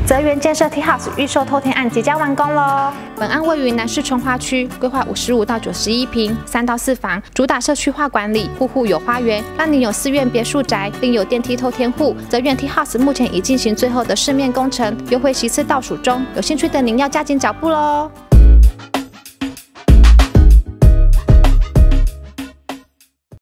泽园建设 T House 预售透天案即将完工喽！本案位于南市重华区，规划55到91坪，3到4房，主打社区化管理，户户有花园，让你有4院别墅宅，并有电梯透天户。泽园 T House 目前已进行最后的市面工程，优惠席次倒数中，有兴趣的您要加紧脚步喽！